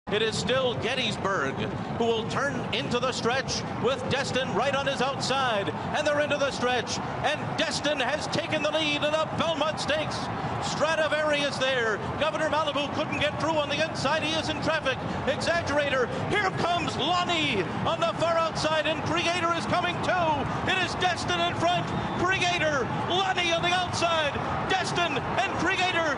It is still Gettysburg who will turn into the stretch with Destin right on his outside. And they're into the stretch. And Destin has taken the lead in the Belmont Stakes. Stradivarius there. Governor Malibu couldn't get through on the inside. He is in traffic. Exaggerator. Here comes Lonnie on the far outside. And Creator is coming too. It is Destin in front. Creator. Lonnie on the outside. Destin and Creator